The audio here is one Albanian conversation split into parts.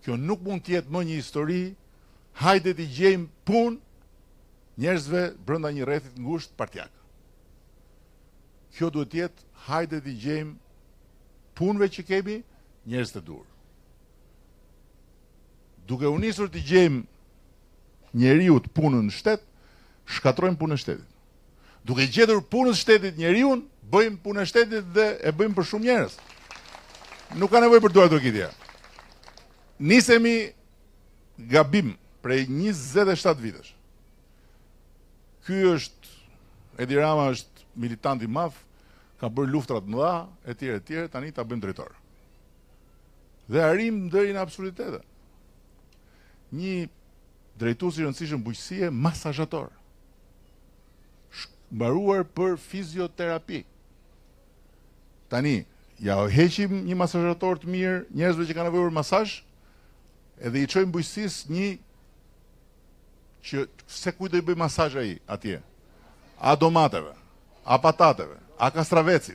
Kjo nuk mund të jetë më një histori, hajde t'i gjejmë punë njerëzve brenda një rrethit ngushtë partijak. Kjo duhet të jetë hajde t'i gjejmë punëve që kemi njerëz të dur. Duke u nisur t'i gjejmë njeriu të punën në shtet, shkatrojmë punën e shtetit. Duke gjetur punën e shtetit njeriu, bëjmë punën e shtetit dhe e bëjmë për shumë njerëz. Nuk ka nevojë për duar trokitje. Nisemi gabim prej 27 vitesh. Ky është Edi Rama, është militant i madh, ka bërë luftra të mëdha, etj, tani ta bëjmë drejtor. Dhe arrim deri në absolutetet. Një drejtues i rëndësishëm bujqësie, masazhator. Mbaruar për fizioterapi. Tani, ja heqim një masazhator të mirë, njerëzve që kanë nevojë për masazh, edhe i çojmë bujqësisë një që se kujt do i bëj masazh ai atje. A domateve, a patateve, a kastravecit,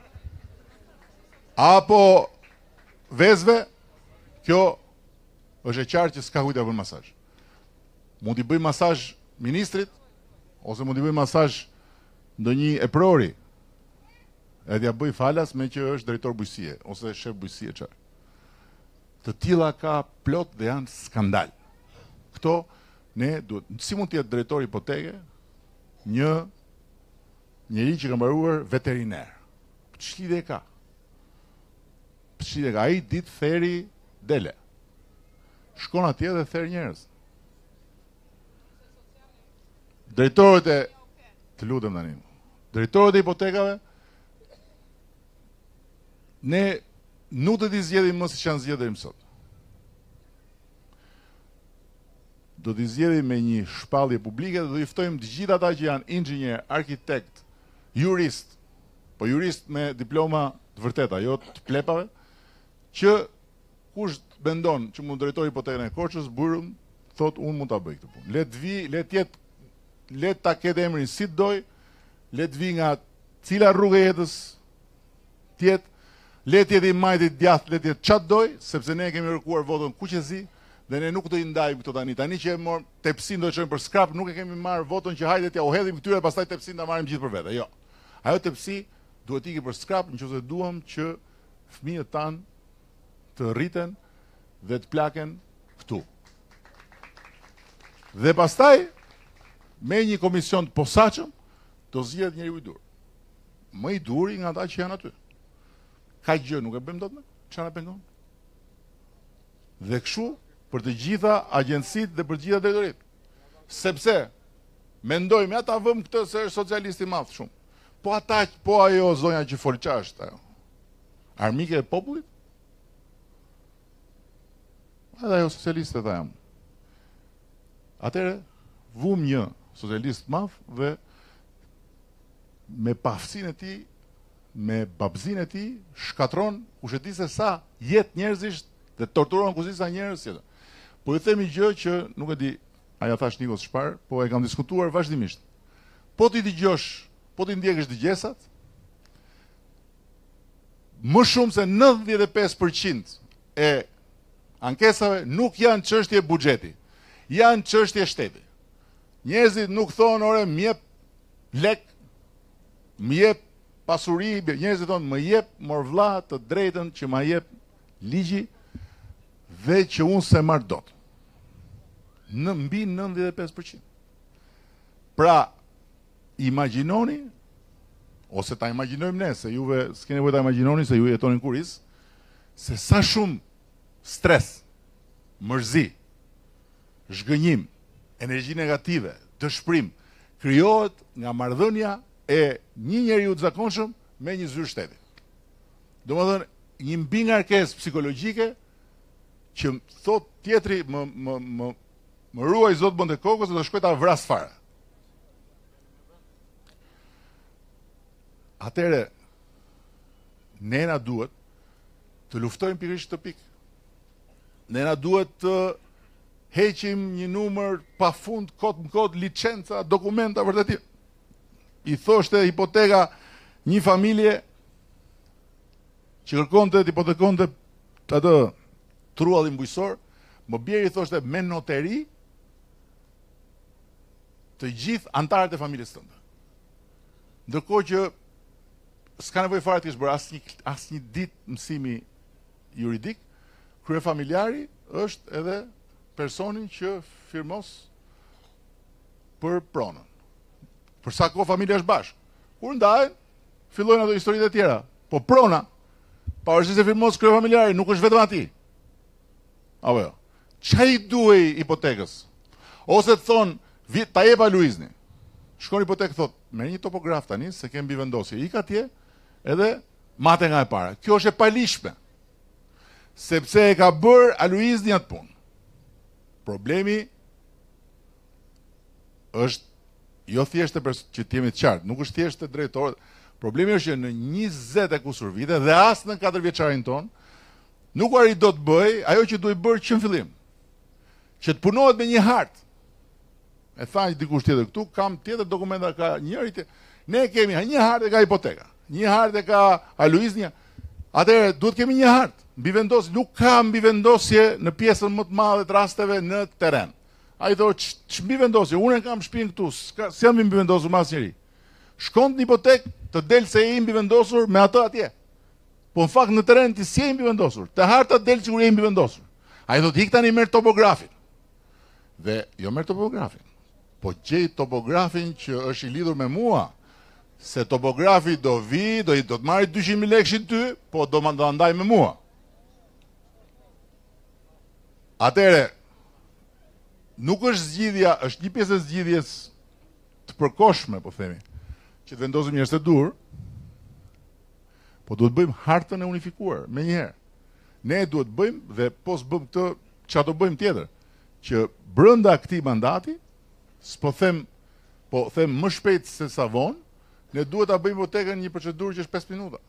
apo vezve, kjo është e qartë që s'ka kujt të bën masazh. Mund t'i bëj masazh ministrit, ose mund t'i bëj masazh ndonjë eprori, edhe ja bëj falas me që është drejtor bujqësie, ose shef bujqësie çfarë. Të tilla ka plot dhe janë skandal. Këto ne duhet, si mund të jetë drejtor hipoteke një njeri që ka mbaruar veteriner. Ç'lidhje ka? Ç'lidhje ka? Ai ditë theri dele. Shkon atje dhe therr njerëz. Drejtorët e, të lutem tani. Drejtorët e hipotekave ne nuk do t'i zgjedhim më siç janë zgjedhur deri më sot. Do t'i zgjedhim me një shpallje publike dhe do i ftojmë të gjithë ata që janë inxhinier, arkitekt, jurist, po jurist me diploma të vërteta, jo të plepave, që kush mendon që mund drejtoj hipotekën e Korçës, burrëm, thot unë mund ta bëj këtë punë. Le të vi, le ta ketë emrin si doj, le të vi nga cila rrugë e jetës tjetë, le të jetë i majtit djathtë, le të jetë çat doj, sepse ne kemi kërkuar votën kuqezi dhe ne nuk do i ndajmë këto tani. Tani që e mor tepsin do të çojmë për skrap, nuk e kemi marrë votën që hajde t'ja u hedhim këtyre pastaj tepsin ta marrim gjithë për vete. Jo. Ajo tepsi duhet ikë për skrap nëse duam që fëmijët tan të rriten dhe të plaken këtu. Dhe pastaj me një komision të posaçëm do zgjedh njeriu i dur. Më i duri nga ata që janë aty. Ka gjë nuk e bëjmë dot më? Çfarë na pengon? Dhe kështu për të gjitha agjencitë dhe për të gjitha drejtoritë. Sepse mendojmë ata vëm këtë se është socialist i madh shumë. Po ata, po ajo zonja që fol çfarë është ajo? Armike e popullit? Edhe ajo socialiste tha jam. Atëre vum një socialist madh dhe me pafsinë e tij, me babzinë e tij, shkatron kush e di se sa jetë njerëzisht dhe torturon kush e di sa njerëz tjetër. Po ju themi gjë që nuk e di, aja thash Nikos Shpar, po e kam diskutuar vazhdimisht. Po ti dëgjosh, po ti ndjekësh dëgjesat, më shumë se 95% e ankesave nuk janë çështje buxheti, janë çështje shteti. Njerëzit nuk thonë ore më jep lek, më jep pasuri, njerëzit thonë më jep morvlla të drejtën që ma jep ligji dhe që unë se marr dot. Në mbi 95%. Pra, imagjinoni, ose ta imagjinojmë ne, se juve s'keni nevojë ta imagjinoni se ju jetoni në Kuris, se sa shumë stres, mërzi, zhgënjim, energji negative, dëshpërim, krijohet nga marrëdhënia e një njeriu të zakonshëm me një zyrë shteti. Domethënë, një mbingarkesë psikologjike që thot tjetri më ruaj zot bënte kokës dhe do shkoj ta vras fare. Atëre, ne na duhet të luftojmë pikërisht këtë pikë. Ne na duhet të heqim një numër pafund kot në kot licenca, dokumenta vërtetim. I thoshte hipoteka një familje që kërkonte të hipotekonte atë truallin bujqësor, Më bjeri thoshte me noteri të gjithë antarët e familjes tënde. Ndërkohë që s'ka nevojë fare të kesh bërë asnjë ditë mësimi juridik, kryefamiljari është edhe personi që firmos për pronën. Për sa kohë familja është bashkë. Kur ndahen, fillojnë ato historitë e tjera. Po prona, pavarësisht se firmos kryefamiljari, nuk është vetëm atij. Apo jo. Çai duhej hipotekës? Ose të thonë, ta jepa Luizni. Shkon hipotekë, thot, merr një topograf tani, se kem mbivendosje. Ik atje, edhe mate nga e para. Kjo është e palishme. Sepse e ka bërë Luizni atë punë. Problemi është jo thjesht që t'jemi të qartë, nuk është thjesht të drejtorët. Problemi është që në 20 e kusur vite dhe as në 4 vjeçarin ton, nuk arrit do të bëj ajo që duhet bërë që në fillim. Që të punohet me një hartë. E tha një dikush tjetër këtu, kam tjetër dokumenta ka njëri ne kemi një hartë e ka hipoteka. Një hartë e ka Luizni. Atëherë duhet kemi një hartë. Mbivendosje, nuk ka mbivendosje në pjesën më të madhe të rasteve në terren. Ai thotë, ç'mbivendosje? Unë kam shtëpinë këtu, s'jam mbivendosur me asnjëri. Shkon në hipotekë, të del se je mbivendosur me atë atje. Po në fakt në terren ti si je mbivendosur. Te harta del sikur je mbivendosur. Ai thotë, ik tani merr topografin. Dhe jo merr topografin, po gjej topografin që është i lidhur me mua. Se topografi do vi, do të marrë 200.000 lekë ty, po do ndaj me mua. Atëre, nuk është zgjidhja, është një pjesë e zgjidhjes të përkohshme, po themi, që të vendosim njerëz të dur, po duhet bëjmë hartën e unifikuar me njëherë. Ne duhet bëjmë dhe po s'bëm këtë, çfarë do bëjmë tjetër? Që brenda këtij mandati, po them më shpejt se sa vonë, ne duhet ta bëjmë hipotekën një procedurë që është 5 minuta.